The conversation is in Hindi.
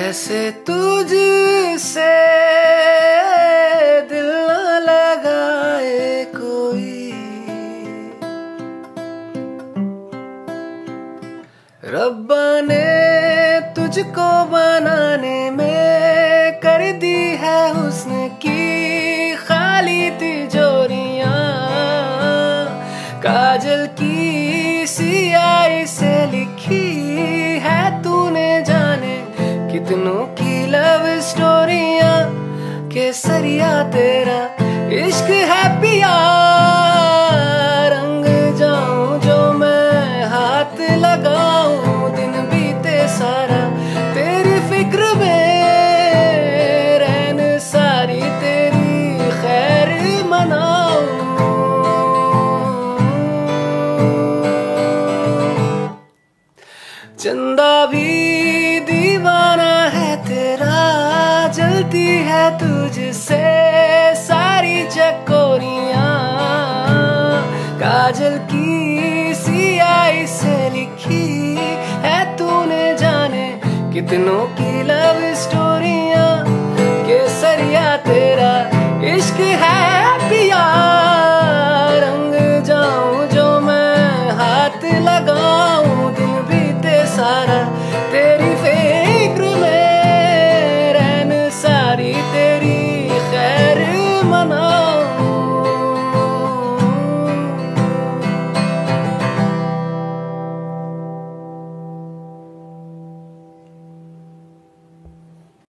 जैसे तुझसे दिल न लगाए कोई, रब्बा ने तुझको बनाने में कर दी है हुस्न की खाली तिजोरियां। काजल की सियाही से लिखी है तूने जाने कितनों की लव स्टोरियां। केसरिया तेरा इश्क है पिया, रंग जाऊं जो मैं हाथ लगाऊं, दिन बीते सारा तेरी फिक्र में, रहन सारी तेरी खैर मनाऊं। चंदा भी दीवाना है तेरा, जलती है तुझसे सारी चकोरियां। काजल की सियाही से लिखी है तूने जाने कितनों की लव स्टोरियां। केसरिया तेरा इश्क है पिया।